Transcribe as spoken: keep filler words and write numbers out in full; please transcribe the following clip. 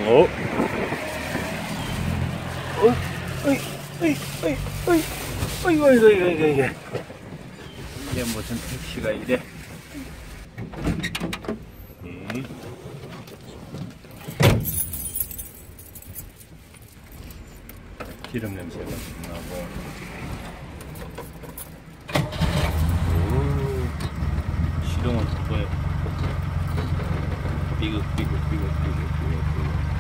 어? 어? 어이, 어이, 어이, 어이, 어이, 어이, 어이, 어이, 어이, 어이. 이게 무슨 택시가 이래? 음. 기름 냄새가 좀 나고. 오, 시동은 또 삐걱 삐걱 삐걱 삐걱 삐걱 삐걱.